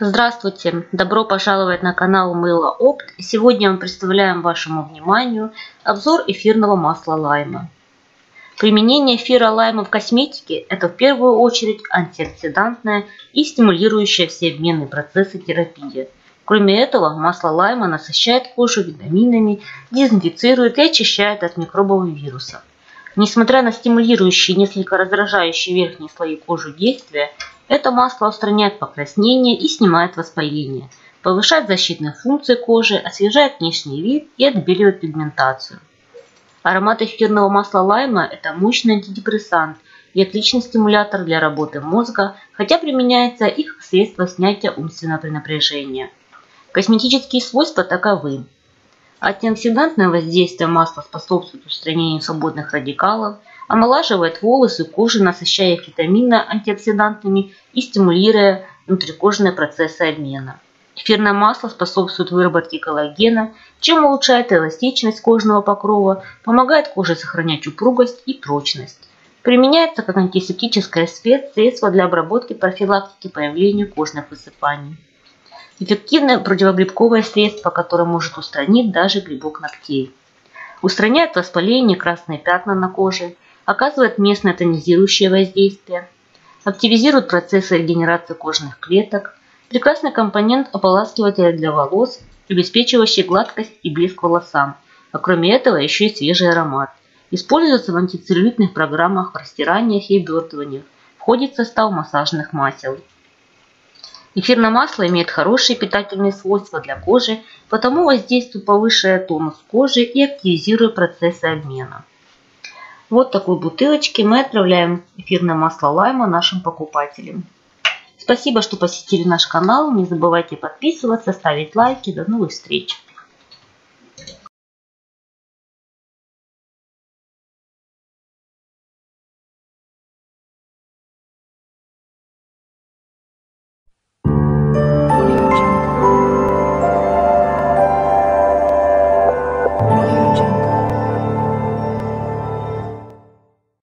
Здравствуйте! Добро пожаловать на канал Мыло Опт. Сегодня мы представляем вашему вниманию обзор эфирного масла лайма. Применение эфира лайма в косметике – это в первую очередь антиоксидантная и стимулирующая все обменные процессы терапия. Кроме этого, масло лайма насыщает кожу витаминами, дезинфицирует и очищает от микробов и вирусов. Несмотря на стимулирующие и несколько раздражающие верхние слои кожи действия, это масло устраняет покраснение и снимает воспаление, повышает защитные функции кожи, освежает внешний вид и отбеливает пигментацию. Аромат эфирного масла лайма – это мощный антидепрессант и отличный стимулятор для работы мозга, хотя применяется и как средство снятия умственного перенапряжения. Косметические свойства таковы. Антиоксидантное воздействие масла способствует устранению свободных радикалов, омолаживает волосы и кожу, насыщая их витаминно-антиоксидантами и стимулируя внутрикожные процессы обмена. Эфирное масло способствует выработке коллагена, чем улучшает эластичность кожного покрова, помогает коже сохранять упругость и прочность. Применяется как антисептическое средство для обработки и профилактики появления кожных высыпаний. Эффективное противогрибковое средство, которое может устранить даже грибок ногтей. Устраняет воспаление и красные пятна на коже, оказывает местное тонизирующее воздействие, активизирует процессы регенерации кожных клеток, прекрасный компонент ополаскивателя для волос, обеспечивающий гладкость и блеск волосам, а кроме этого еще и свежий аромат. Используется в антицеллюлитных программах, в растираниях и обертываниях, входит в состав массажных масел. Эфирное масло имеет хорошие питательные свойства для кожи, потому воздействует повышая тонус кожи и активизируя процессы обмена. Вот такой бутылочки мы отправляем эфирное масло лайма нашим покупателям. Спасибо, что посетили наш канал. Не забывайте подписываться, ставить лайки. До новых встреч!